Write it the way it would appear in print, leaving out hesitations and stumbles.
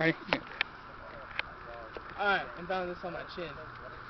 Right? Alright, I'm balancing this on my chin.